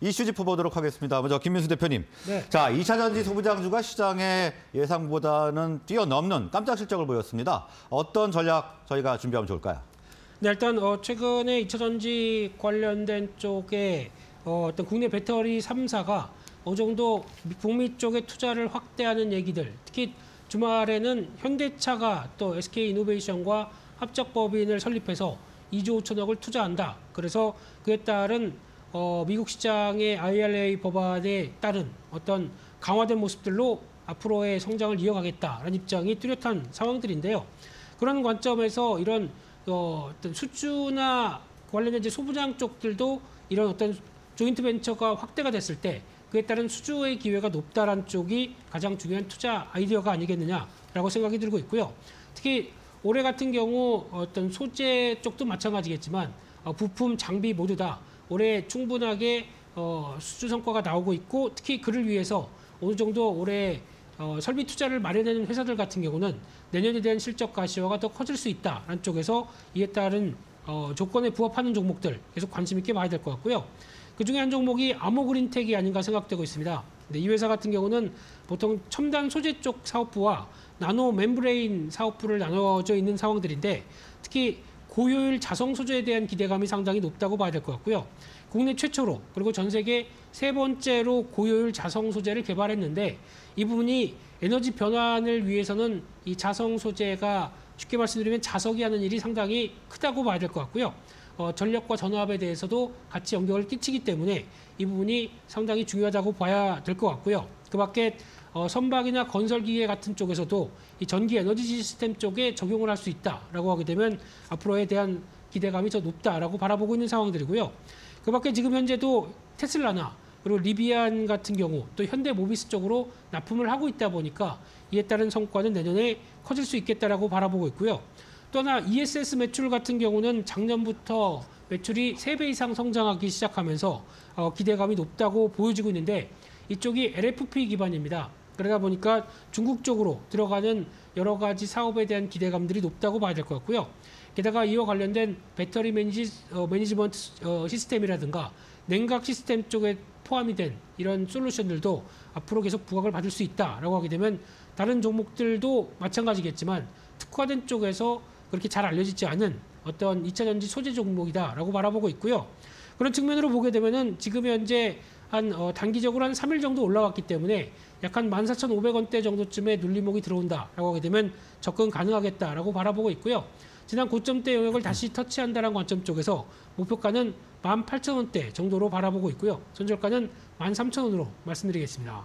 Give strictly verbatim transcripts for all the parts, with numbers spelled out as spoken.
이슈 짚어보도록 하겠습니다. 먼저 김민수 대표님. 네. 자, 이 차 전지 소부장주가 시장의 예상보다는 뛰어넘는 깜짝 실적을 보였습니다. 어떤 전략 저희가 준비하면 좋을까요? 네, 일단 어, 최근에 이 차 전지 관련된 쪽에 어, 어떤 국내 배터리 삼 사가 어느 정도 북미 쪽에 투자를 확대하는 얘기들, 특히 주말에는 현대차가 또 에스케이이노베이션과 합작법인을 설립해서 이조 오천억을 투자한다. 그래서 그에 따른 어, 미국 시장의 아이알에이 법안에 따른 어떤 강화된 모습들로 앞으로의 성장을 이어가겠다라는 입장이 뚜렷한 상황들인데요. 그런 관점에서 이런 어, 어떤 수주나 관련된 이제 소부장 쪽들도 이런 어떤 조인트 벤처가 확대가 됐을 때 그에 따른 수주의 기회가 높다라는 쪽이 가장 중요한 투자 아이디어가 아니겠느냐라고 생각이 들고 있고요. 특히 올해 같은 경우 어떤 소재 쪽도 마찬가지겠지만 어, 부품, 장비 모두 다 올해 충분하게 어, 수주 성과가 나오고 있고 특히 그를 위해서 어느 정도 올해 어, 설비 투자를 마련하는 회사들 같은 경우는 내년에 대한 실적 가시화가 더 커질 수 있다라는 쪽에서 이에 따른 어, 조건에 부합하는 종목들 계속 관심 있게 봐야 될 것 같고요. 그중에 한 종목이 아모그린텍이 아닌가 생각되고 있습니다. 근데 이 회사 같은 경우는 보통 첨단 소재 쪽 사업부와 나노 멤브레인 사업부를 나눠져 있는 상황들인데 특히 고효율 자성 소재에 대한 기대감이 상당히 높다고 봐야 될 것 같고요. 국내 최초로 그리고 전 세계 세 번째로 고효율 자성 소재를 개발했는데 이 부분이 에너지 변환을 위해서는 이 자성 소재가 쉽게 말씀드리면 자석이 하는 일이 상당히 크다고 봐야 될 것 같고요. 어, 전력과 전압에 대해서도 같이 영향을 끼치기 때문에 이 부분이 상당히 중요하다고 봐야 될 것 같고요. 그 밖에 어, 선박이나 건설기계 같은 쪽에서도 이 전기 에너지 시스템 쪽에 적용을 할 수 있다라고 하게 되면 앞으로에 대한 기대감이 더 높다라고 바라보고 있는 상황들이고요. 그 밖에 지금 현재도 테슬라나 그리고 리비안 같은 경우 또 현대모비스 쪽으로 납품을 하고 있다 보니까 이에 따른 성과는 내년에 커질 수 있겠다라고 바라보고 있고요. 또 하나 이에스에스 매출 같은 경우는 작년부터 매출이 세 배 이상 성장하기 시작하면서 어, 기대감이 높다고 보여지고 있는데 이쪽이 엘에프피 기반입니다. 그러다 보니까 중국 쪽으로 들어가는 여러 가지 사업에 대한 기대감들이 높다고 봐야 될 것 같고요. 게다가 이와 관련된 배터리 매니지, 어, 매니지먼트 어, 시스템이라든가 냉각 시스템 쪽에 포함이 된 이런 솔루션들도 앞으로 계속 부각을 받을 수 있다라고 하게 되면 다른 종목들도 마찬가지겠지만 특화된 쪽에서 그렇게 잘 알려지지 않은 어떤 이 차 전지 소재 종목이다라고 바라보고 있고요. 그런 측면으로 보게 되면은 지금 현재 한 어, 단기적으로 한 삼 일 정도 올라왔기 때문에 약 한 만 사천오백 원대 정도쯤에 눌림목이 들어온다라고 하게 되면 접근 가능하겠다라고 바라보고 있고요. 지난 고점대 영역을 다시 터치한다는 관점 쪽에서 목표가는 만 팔천 원대 정도로 바라보고 있고요. 손절가는 만 삼천 원으로 말씀드리겠습니다.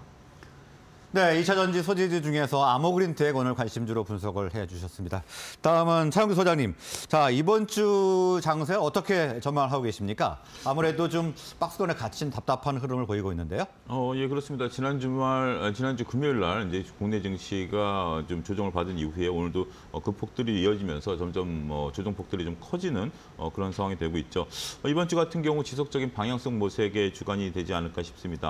네, 이 차 전지 소재주 중에서 아모그린텍 오늘 관심주로 분석을 해주셨습니다. 다음은 차영규 소장님. 자, 이번 주 장세 어떻게 전망하고 계십니까? 아무래도 좀 박스권에 갇힌 답답한 흐름을 보이고 있는데요. 어, 예, 그렇습니다. 지난 주말, 지난주 금요일 날 이제 국내 증시가 좀 조정을 받은 이후에 오늘도 그 폭들이 이어지면서 점점 뭐 조정폭들이 좀 커지는 그런 상황이 되고 있죠. 이번 주 같은 경우 지속적인 방향성 모색의 주간이 되지 않을까 싶습니다.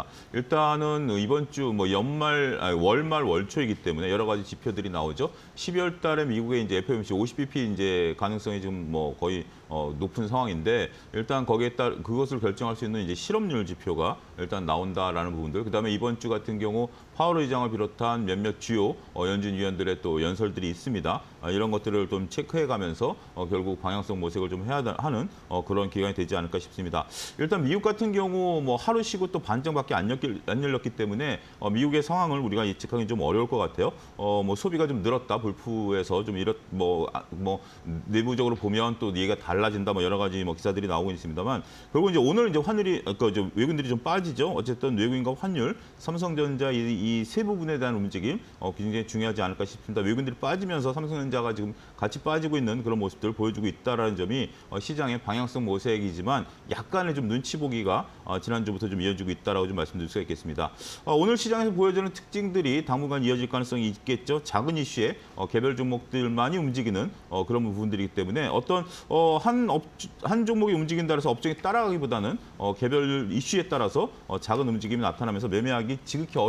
일단은 이번 주 뭐 연말 아니, 월말 월초이기 때문에 여러 가지 지표들이 나오죠. 십이월 달에 미국의 이제 에프오엠씨 오십 비피 이제 가능성이 지금 뭐 거의 어, 높은 상황인데 일단 거기에 따라 그것을 결정할 수 있는 이제 실업률 지표가 일단 나온다라는 부분들. 그다음에 이번 주 같은 경우 파월 의장을 비롯한 몇몇 주요 어, 연준 위원들의 또 연설들이 있습니다. 아, 이런 것들을 좀 체크해가면서 어, 결국 방향성 모색을 좀 해야 하는 어, 그런 기간이 되지 않을까 싶습니다. 일단 미국 같은 경우 뭐 하루 쉬고 또 반정밖에 안, 열기, 안 열렸기 때문에 어, 미국의 상황을 우리가 예측하기 좀 어려울 것 같아요. 어, 뭐 소비가 좀 늘었다 볼프에서 좀 이렇 뭐, 아, 뭐 내부적으로 보면 또 얘기가 달라진다 뭐 여러 가지 뭐 기사들이 나오고 있습니다만 결국 이제 오늘 이제 환율이 그러니까 좀 외국인들이 좀 빠지죠. 어쨌든 외국인과 환율, 삼성전자 이 세 부분에 대한 움직임 어, 굉장히 중요하지 않을까 싶습니다. 외국인들이 빠지면서 삼성전자가 지금 같이 빠지고 있는 그런 모습들을 보여주고 있다라는 점이 어, 시장의 방향성 모색이지만 약간의 좀 눈치 보기가 어, 지난주부터 좀 이어지고 있다라고 좀 말씀드릴 수가 있겠습니다. 어, 오늘 시장에서 보여주는 특징들이 당분간 이어질 가능성이 있겠죠. 작은 이슈에 어, 개별 종목들만이 움직이는 어, 그런 부분들이기 때문에 어떤 어, 한, 업, 한 종목이 움직인다 해서 업종이 따라가기보다는 어, 개별 이슈에 따라서 어, 작은 움직임이 나타나면서 매매하기 지극히 어려운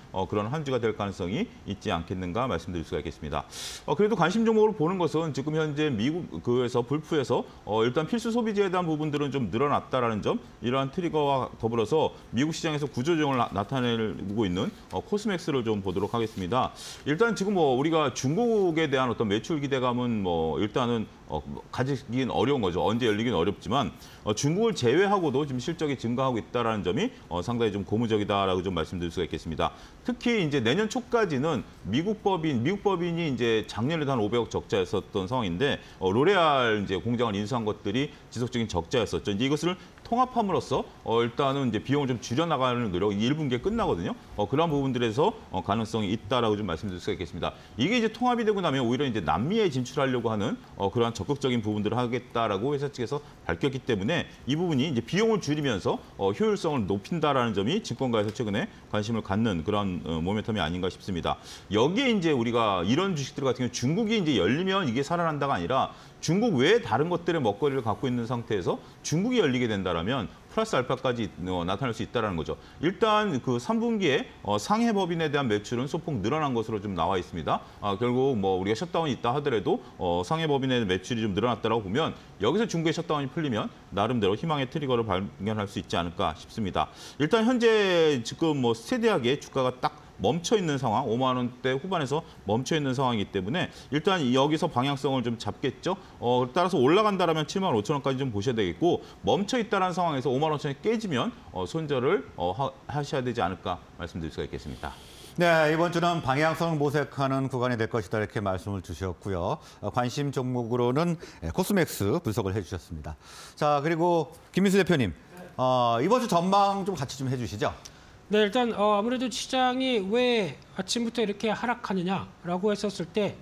어, 그런 한 주가 될 가능성이 있지 않겠는가 말씀드릴 수가 있겠습니다. 어, 그래도 관심 종목으로 보는 것은 지금 현재 미국 그에서 불프에서 어, 일단 필수 소비재에 대한 부분들은 좀 늘어났다라는 점, 이러한 트리거와 더불어서 미국 시장에서 구조조정을 나, 나타내고 있는 어, 코스맥스를 좀 보도록 하겠습니다. 일단 지금 뭐 우리가 중국에 대한 어떤 매출 기대감은 뭐 일단은 어, 가지긴 어려운 거죠. 언제 열리긴 어렵지만 어, 중국을 제외하고도 지금 실적이 증가하고 있다는 점이 어, 상당히 좀 고무적이다라고 좀 말씀드릴 수가 있겠습니다. 특히 이제 내년 초까지는 미국 법인, 미국 법인이 이제 작년에도 한 오백억 적자였었던 상황인데 어, 로레알 이제 공장을 인수한 것들이 지속적인 적자였었죠. 이제 이것을 통합함으로써 어, 일단은 이제 비용을 좀 줄여나가는 노력, 일 분기에 끝나거든요. 어, 그런 부분들에서 어, 가능성이 있다라고 좀 말씀드릴 수가 있겠습니다. 이게 이제 통합이 되고 나면 오히려 이제 남미에 진출하려고 하는 어, 그러한 적극적인 부분들을 하겠다라고 회사 측에서 밝혔기 때문에 이 부분이 이제 비용을 줄이면서 어, 효율성을 높인다라는 점이 증권가에서 최근에 관심을 갖는 그런 어, 모멘텀이 아닌가 싶습니다. 여기에 이제 우리가 이런 주식들 같은 경우 중국이 이제 열리면 이게 살아난다가 아니라 중국 외에 다른 것들의 먹거리를 갖고 있는 상태에서 중국이 열리게 된다라면 플러스 알파까지 어, 나타날 수 있다는 거죠. 일단 그 삼 분기에 어, 상해 법인에 대한 매출은 소폭 늘어난 것으로 좀 나와 있습니다. 아, 결국 뭐 우리가 셧다운이 있다 하더라도 어, 상해 법인의 매출이 좀 늘어났다라고 보면 여기서 중국의 셧다운이 풀리면 나름대로 희망의 트리거를 발견할 수 있지 않을까 싶습니다. 일단 현재 지금 뭐 스테디하게 주가가 딱 멈춰 있는 상황, 오만 원대 후반에서 멈춰 있는 상황이기 때문에 일단 여기서 방향성을 좀 잡겠죠. 어, 따라서 올라간다라면 칠만 오천 원까지 좀 보셔야 되겠고 멈춰 있다는 상황에서 오만 오천 원이 깨지면 어, 손절을 어, 하, 하셔야 되지 않을까 말씀드릴 수가 있겠습니다. 네, 이번 주는 방향성을 모색하는 구간이 될 것이다 이렇게 말씀을 주셨고요. 어, 관심 종목으로는 코스맥스 분석을 해주셨습니다. 자, 그리고 김민수 대표님, 어, 이번 주 전망 좀 같이 좀 해주시죠. 네, 일단 어, 아무래도 시장이 왜 아침부터 이렇게 하락하느냐라고 했었을 때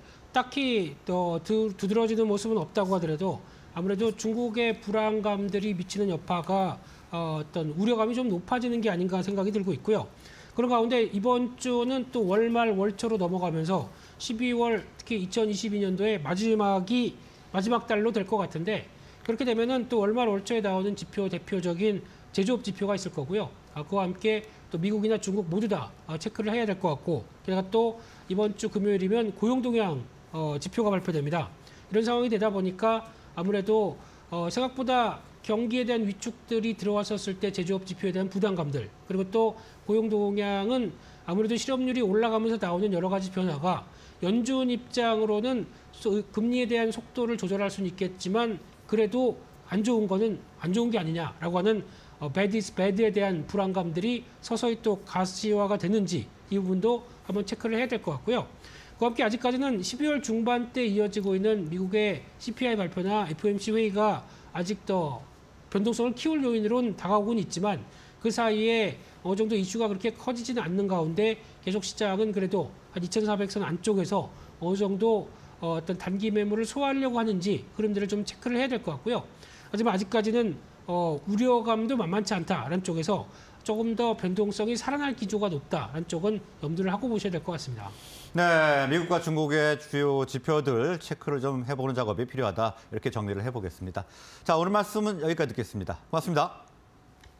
딱히 또 두, 두드러지는 모습은 없다고 하더라도 아무래도 중국의 불안감들이 미치는 여파가 어, 어떤 우려감이 좀 높아지는 게 아닌가 생각이 들고 있고요. 그런 가운데 이번 주는 또 월말 월초로 넘어가면서 십이월 특히 이천이십이 년도의 마지막이 마지막 달로 될 것 같은데 그렇게 되면은 또 월말 월초에 나오는 지표 대표적인 제조업 지표가 있을 거고요. 아, 그와 함께 또 미국이나 중국 모두 다 체크를 해야 될 것 같고 게다가 또 이번 주 금요일이면 고용 동향 어, 지표가 발표됩니다. 이런 상황이 되다 보니까 아무래도 어, 생각보다 경기에 대한 위축들이 들어왔었을 때 제조업 지표에 대한 부담감들 그리고 또 고용 동향은 아무래도 실업률이 올라가면서 나오는 여러 가지 변화가 연준 입장으로는 금리에 대한 속도를 조절할 수는 있겠지만 그래도 안 좋은 거는 안 좋은 게 아니냐라고 하는 어, bad is bad에 대한 불안감들이 서서히 또 가시화가 되는지 이 부분도 한번 체크를 해야 될 것 같고요. 그와 함께 아직까지는 십이월 중반때 이어지고 있는 미국의 씨피아이 발표나 에프오엠씨 회의가 아직 더 변동성을 키울 요인으로는 다가오고는 있지만 그 사이에 어느 정도 이슈가 그렇게 커지지는 않는 가운데 계속 시장은 그래도 한 이천사백 선 안쪽에서 어느 정도 어, 어떤 단기 매물을 소화하려고 하는지 흐름들을 좀 체크를 해야 될 것 같고요. 하지만 아직까지는 어, 우려감도 만만치 않다라는 쪽에서 조금 더 변동성이 살아날 기조가 높다라는 쪽은 염두를 하고 보셔야 될 것 같습니다. 네, 미국과 중국의 주요 지표들 체크를 좀 해보는 작업이 필요하다 이렇게 정리를 해보겠습니다. 자, 오늘 말씀은 여기까지 듣겠습니다. 고맙습니다.